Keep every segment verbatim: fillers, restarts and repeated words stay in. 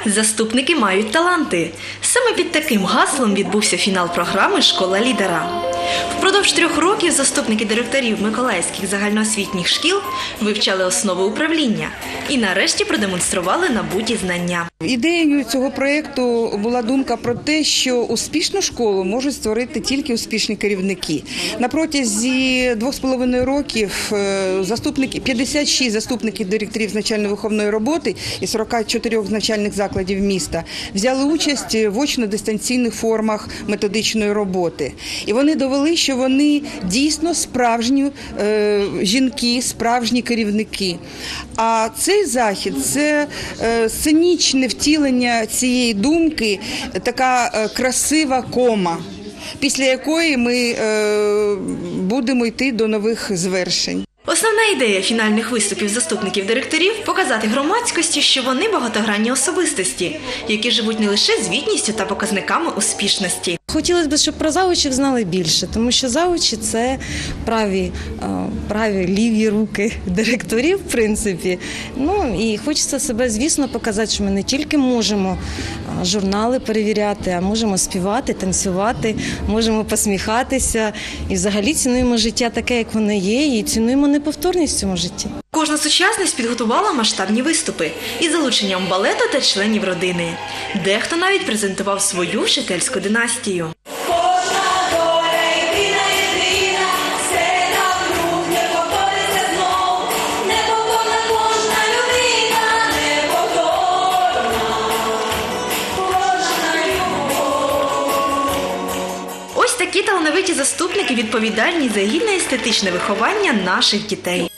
Заступники мають таланти. Саме під таким гаслом відбувся фінал програми «Школа лідера». Впродовж трьох років заступники директорів миколаївських загальноосвітніх шкіл вивчали основи управління і нарешті продемонстрували набуті знання. Ідеєю цього проєкту була думка про те, що успішну школу можуть створити тільки успішні керівники. На протязі двох з половиною років заступники, п'ятдесят шість заступників директорів з навчально-виховної роботи і сорок чотири з навчальних закладів міста взяли участь в очно-дистанційних формах методичної роботи. І вони довели, що вони дійсно справжні е, жінки, справжні керівники. А цей захід – це е, сценічне втілення цієї думки, така е, красива кома, після якої ми е, будемо йти до нових звершень. Основна ідея фінальних виступів заступників директорів – показати громадськості, що вони багатогранні особистості, які живуть не лише звітністю та показниками успішності. Хотілося б, щоб про завучів знали більше, тому що завучі – це праві, праві ліві руки директорів, в принципі. Ну, і хочеться себе, звісно, показати, що ми не тільки можемо журнали перевіряти, а можемо співати, танцювати, можемо посміхатися. І взагалі цінуємо життя таке, як воно є, і цінуємо неповторність в цьому житті. Кожна сучасність підготувала масштабні виступи із залученням балету та членів родини. Дехто навіть презентував свою вчительську династію. Ось такі талановиті заступники відповідальні за гідне естетичне виховання наших дітей.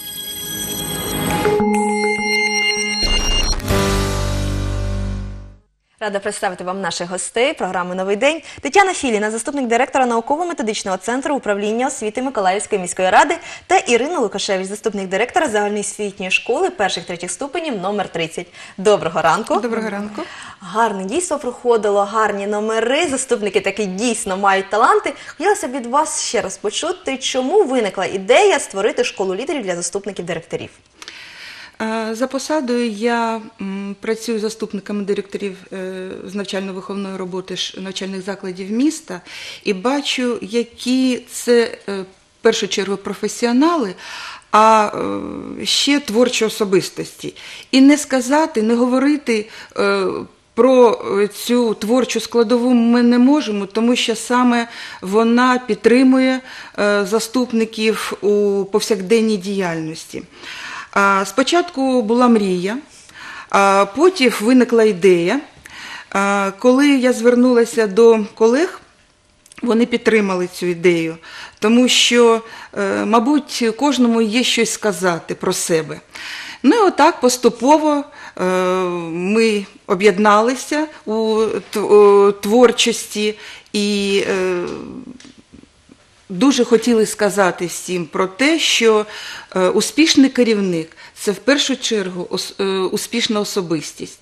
Рада представити вам наших гостей програми «Новий день». Тетяна Філіна, заступник директора науково-методичного центру управління освіти Миколаївської міської ради, та Ірина Лукашевич, заступник директора загальноосвітньої школи перших-третіх ступенів номер тридцять. Доброго ранку. Доброго ранку. Гарне дійство проходило, гарні номери, заступники таки дійсно мають таланти. Хотілося б від вас ще раз почути, чому виникла ідея створити школу лідерів для заступників директорів? За посадою я працюю заступниками директорів з навчально-виховної роботи навчальних закладів міста і бачу, які це в першу чергу професіонали, а ще творчі особистості. І не сказати, не говорити про цю творчу складову ми не можемо, тому що саме вона підтримує заступників у повсякденній діяльності. Спочатку була мрія, а потім виникла ідея. Коли я звернулася до колег, вони підтримали цю ідею, тому що, мабуть, кожному є щось сказати про себе. Ну і отак поступово ми об'єдналися у творчості і дуже хотіли сказати всім про те, що успішний керівник – це в першу чергу успішна особистість.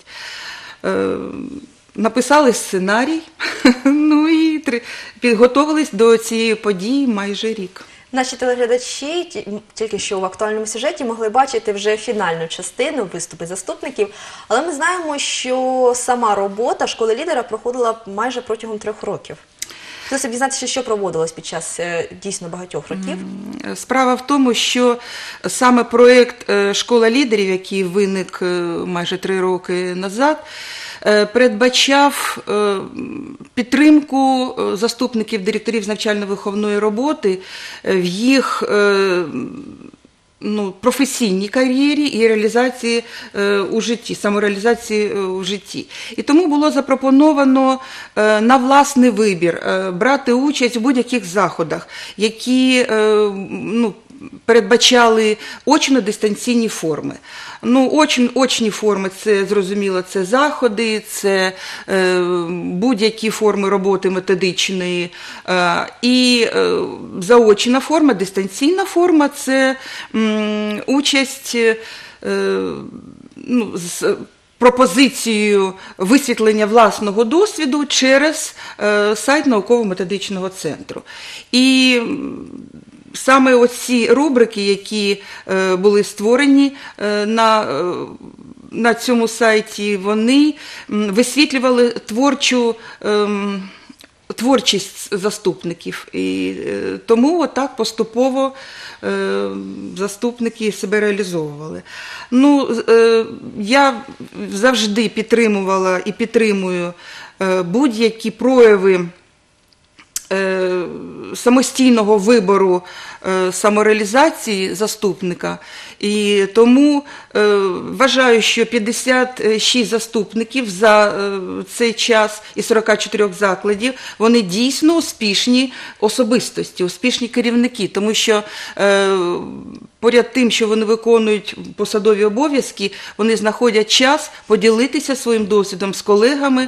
Написали сценарій, ну і підготовились до цієї події майже рік. Наші телеглядачі тільки що в актуальному сюжеті могли бачити вже фінальну частину, виступи заступників, але ми знаємо, що сама робота школи лідера проходила майже протягом трьох років. Хотілося б дізнатися, що проводилось під час дійсно багатьох років? Справа в тому, що саме проєкт «Школа лідерів», який виник майже три роки назад, передбачав підтримку заступників директорів з навчально-виховної роботи в їх ну, професійній кар'єрі і реалізації е, у житті, самореалізації е, у житті. І тому було запропоновано е, на власний вибір е, брати участь у будь-яких заходах, які е, ну, передбачали очно-дистанційні форми. Ну, оч, очні форми, це, зрозуміло, це заходи, це е, будь-які форми роботи методичної. Е, і е, заочна форма, дистанційна форма – це м, участь е, ну, з пропозицією висвітлення власного досвіду через е, сайт науково-методичного центру. І саме оці рубрики, які е, були створені е, на, е, на цьому сайті, вони м, висвітлювали творчу ем, творчість заступників. І е, тому отак поступово е, заступники себе реалізовували. Ну, е, я завжди підтримувала і підтримую е, будь-які прояви е, самостійного вибору, е, самореалізації заступника. І тому е, вважаю, що п'ятдесят шість заступників за е, цей час із сорока чотирьох закладів, вони дійсно успішні особистості, успішні керівники, тому що е, поряд тим, що вони виконують посадові обов'язки, вони знаходять час поділитися своїм досвідом з колегами,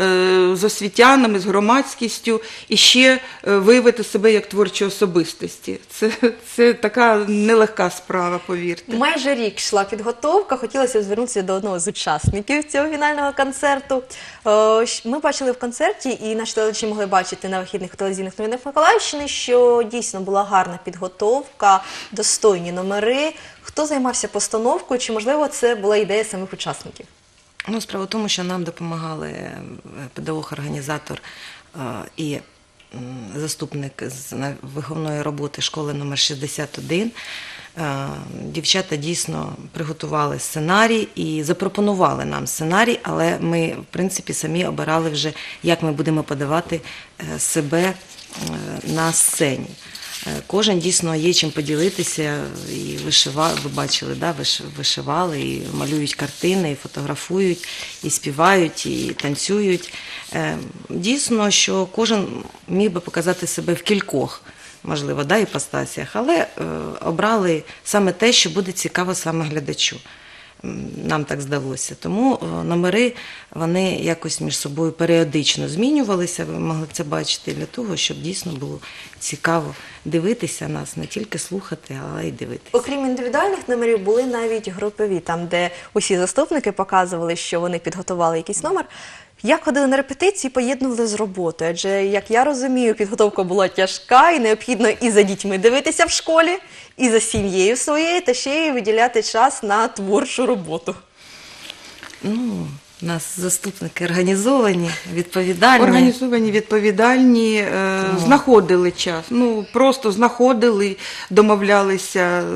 е, з освітянами, з громадськістю і ще е, виявити себе як творчі особистості. Це, це така нелегка справа, повірте. Майже рік йшла підготовка. Хотілося б звернутися до одного з учасників цього фінального концерту. Е, щ- Ми бачили в концерті, і наші телеглядачі могли бачити на вихідних телевізійних новинах Миколаївщини, що дійсно була гарна підготовка, достойні номери. Хто займався постановкою, чи, можливо, це була ідея самих учасників? Ну, справа в тому, що нам допомагали е, педагог-організатор е, і м, заступник з на- виховної роботи школи номер шістдесят один. Е, Дівчата дійсно приготували сценарій і запропонували нам сценарій, але ми, в принципі, самі обирали вже, як ми будемо подавати е, себе е, на сцені. Е, Кожен дійсно є чим поділитися, і вишивали, ви бачили, да, виш- вишивали, і малюють картини, і фотографують, і співають, і танцюють. Е, Дійсно, що кожен міг би показати себе в кількох, можливо, да, іпостасіях, але е, обрали саме те, що буде цікаво саме глядачу. М, Нам так здалося. Тому е, номери, вони якось між собою періодично змінювалися, ви могли це бачити, для того, щоб дійсно було цікаво дивитися нас, не тільки слухати, але й дивитися. Окрім індивідуальних номерів, були навіть групові, там, де усі заступники показували, що вони підготували якийсь номер. Як ходили на репетиції, поєднували з роботою? Адже, як я розумію, підготовка була тяжка і необхідно і за дітьми дивитися в школі, і за сім'єю своєю, та ще й виділяти час на творчу роботу. Ну, у нас заступники організовані, відповідальні. Організовані, відповідальні, е, знаходили час. Ну, просто знаходили, домовлялися е,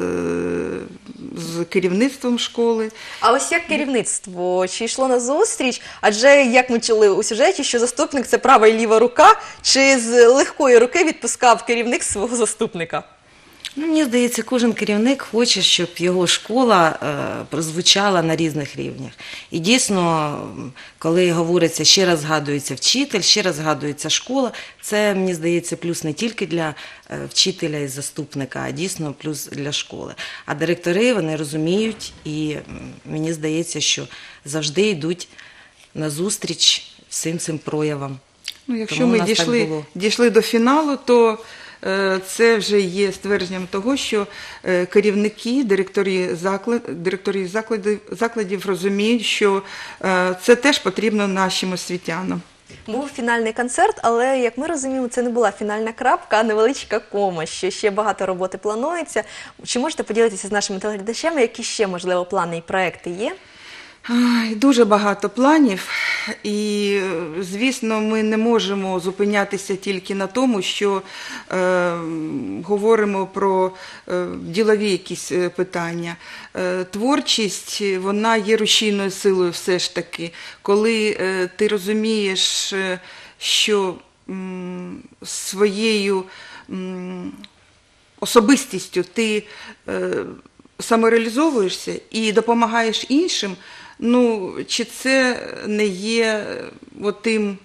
з керівництвом школи. А ось як керівництво, чи йшло на зустріч? Адже, як ми чули у сюжеті, що заступник – це права і ліва рука, чи з легкої руки відпускав керівник свого заступника? Ну, мені здається, кожен керівник хоче, щоб його школа е, прозвучала на різних рівнях. І дійсно, м, коли говориться, ще раз згадується вчитель, ще раз згадується школа, це, мені здається, плюс не тільки для е, вчителя і заступника, а дійсно плюс для школи. А директори, вони розуміють, і м, мені здається, що завжди йдуть назустріч всім цим проявам. Ну, якщо Тому у ми нас так дійшли, було. дійшли до фіналу, то е, це вже є ствердженням того, що е, керівники, директорі, заклад, директорі закладів, закладів розуміють, що е, це теж потрібно нашим освітянам. Був фінальний концерт, але, як ми розуміємо, це не була фінальна крапка, а невеличка кома, що ще багато роботи планується. Чи можете поділитися з нашими телеглядачами, які ще, можливо, плани і проекти є? Ай, дуже багато планів, і, е, звісно, ми не можемо зупинятися тільки на тому, що е, говоримо про е, ділові якісь е, питання. Е, творчість, вона є рушійною силою все ж таки. Коли е, ти розумієш, е, що м, своєю м, особистістю ти е, самореалізовуєшся і допомагаєш іншим, ну, чи це не є от тим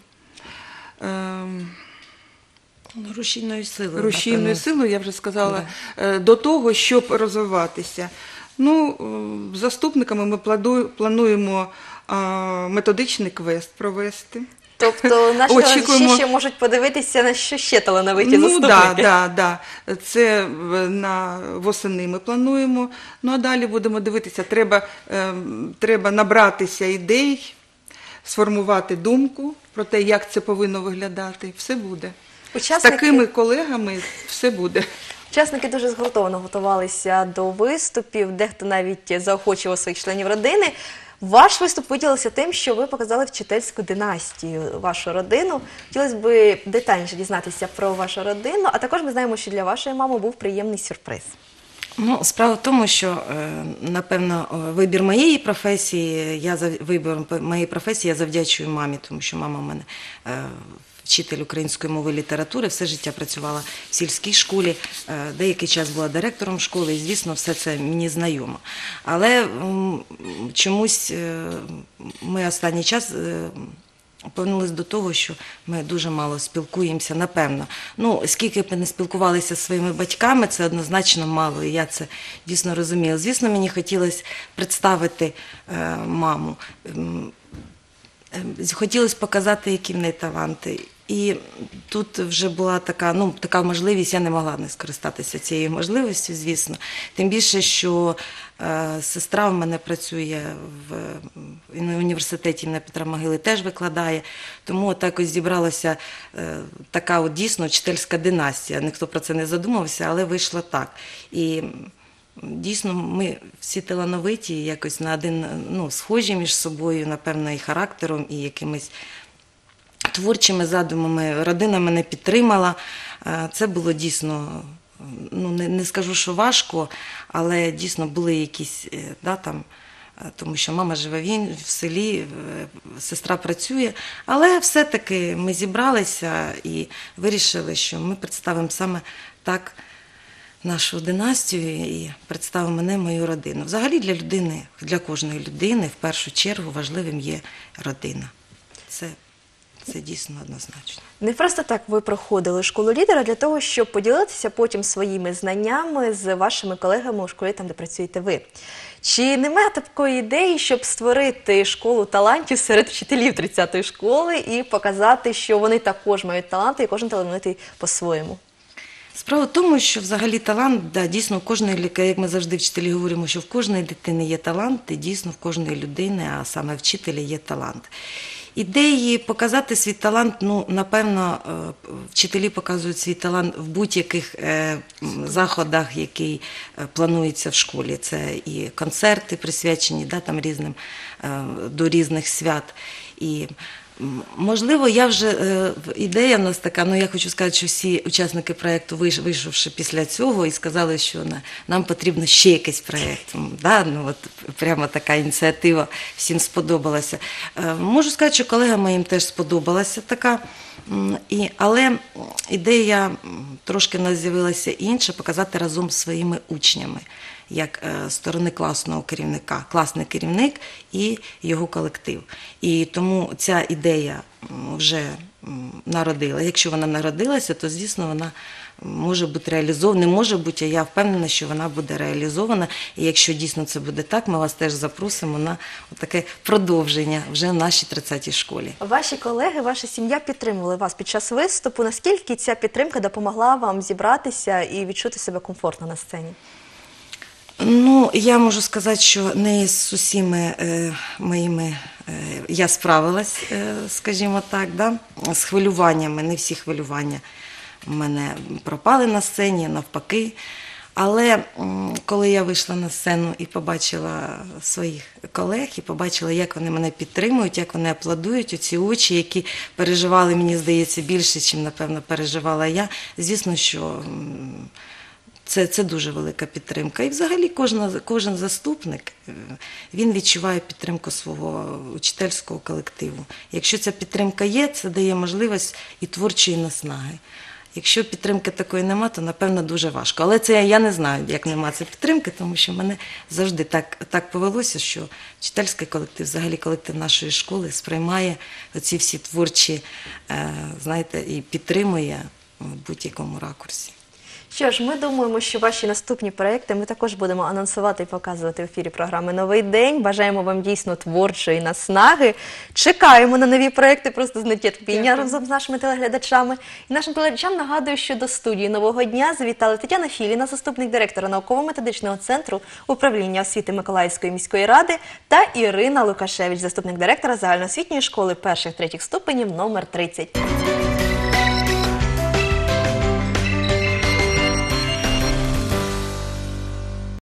ем, Ну, рушійною силою. рушійною напевно. силою, я вже сказала, е, до того, щоб розвиватися. Ну, е, з заступниками ми пладу- плануємо е, методичний квест провести. Тобто наші Очікуємо. глядачі ще можуть подивитися, на що ще талановиті Ну, заступники. да, да, да. Це в- на восени ми плануємо. Ну, а далі будемо дивитися. Треба, ем, треба набратися ідей, сформувати думку про те, як це повинно виглядати. Все буде. З Учасники- такими колегами все буде. Учасники дуже згуртовано готувалися до виступів, дехто навіть заохочував своїх членів родини. Ваш виступ виділився тим, що ви показали вчительську династію, вашу родину. Хотілося б детальніше дізнатися про вашу родину, а також ми знаємо, що для вашої мами був приємний сюрприз. Ну, справа в тому, що, е, напевно, е, вибір моєї професії, я за вибір моєї професії я завдячую мамі, тому що мама в мене е, вчитель української мови і літератури, все життя працювала в сільській школі, е, деякий час була директором школи, і, звісно, все це мені знайомо. Але м, чомусь е, ми останній час е, повернулися до того, що ми дуже мало спілкуємося, напевно. Ну, скільки б ми не спілкувалися зі своїми батьками, це однозначно мало, і я це дійсно розуміла. Звісно, мені хотілося представити е, маму, ем, е, хотілося показати, які в неї таланти. І тут вже була така, ну, така можливість, я не могла не скористатися цією можливістю, звісно. Тим більше, що е, сестра в мене працює в, в університеті імені Петра Могили, теж викладає. Тому так ось зібралася е, така от дійсно вчительська династія. Ніхто про це не задумався, але вийшло так. І дійсно ми всі талановиті, якось на один, ну, схожі між собою, напевно, і характером, і якимось творчими задумами. Родина мене підтримала. Це було дійсно, ну, не, не скажу, що важко, але дійсно були якісь, да, там, тому що мама живе в, в селі, сестра працює, але все-таки ми зібралися і вирішили, що ми представимо саме так нашу династію і представимо мене, мою родину. Взагалі для людини, для кожної людини в першу чергу важливим є родина. Це Це дійсно однозначно. Не просто так ви проходили школу лідера для того, щоб поділитися потім своїми знаннями з вашими колегами у школі, там, де працюєте ви. Чи немає такої ідеї, щоб створити школу талантів серед вчителів тридцятої школи і показати, що вони також мають таланти і кожен талановитий по-своєму? Справа в тому, що взагалі талант, да, дійсно, в кожної, як ми завжди вчителі говоримо, що в кожної дитини є талант, і дійсно в кожної людини, а саме вчителя, є талант. Ідеї показати свій талант, ну, напевно, вчителі показують свій талант в будь-яких е, заходах, які плануються в школі. Це і концерти присвячені, да, там, різним, е, до різних свят. І можливо, я вже, е, ідея в нас така, ну я хочу сказати, що всі учасники проєкту, вийшовши після цього і сказали, що на, нам потрібно ще якийсь проєкт. Да? Ну, от, прямо така ініціатива всім сподобалася. Е, можу сказати, що колегам моїм теж сподобалася така, і, але ідея трошки в нас з'явилася інша, показати разом з своїми учнями, як е, сторони класного керівника, класний керівник і його колектив. І тому ця ідея вже народила. Якщо вона народилася, то, звісно, вона може бути реалізована. Не може бути, а я впевнена, що вона буде реалізована. І якщо дійсно це буде так, ми вас теж запросимо на таке продовження вже в нашій тридцятій школі. Ваші колеги, ваша сім'я підтримували вас під час виступу. Наскільки ця підтримка допомогла вам зібратися і відчути себе комфортно на сцені? Ну, я можу сказати, що не з усіма е, моїми е, я справилась, е, скажімо так, да? З хвилюваннями, не всі хвилювання в мене пропали на сцені, навпаки. Але м, коли я вийшла на сцену і побачила своїх колег, і побачила, як вони мене підтримують, як вони аплодують, оці очі, які переживали, мені здається, більше, ніж, напевно, переживала я, звісно, що м, Це, це дуже велика підтримка. І взагалі кожен, кожен заступник, він відчуває підтримку свого учительського колективу. Якщо ця підтримка є, це дає можливість і творчої наснаги. Якщо підтримки такої нема, то, напевно, дуже важко. Але це я не знаю, як нема цієї підтримки, тому що мене завжди так, так повелося, що вчительський колектив, взагалі колектив нашої школи сприймає оці всі творчі, знаєте, і підтримує в будь-якому ракурсі. Що ж, ми думаємо, що ваші наступні проекти ми також будемо анонсувати і показувати в ефірі програми «Новий день». Бажаємо вам дійсно творчої наснаги. Чекаємо на нові проекти просто з нетерпінням разом з нашими телеглядачами. І нашим телеглядачам нагадую, що до студії «Нового дня» завітали Тетяна Філіна, заступник директора науково-методичного центру управління освіти Миколаївської міської ради, та Ірина Лукашевич, заступник директора загальноосвітньої школи перших-третіх ступенів номер тридцять.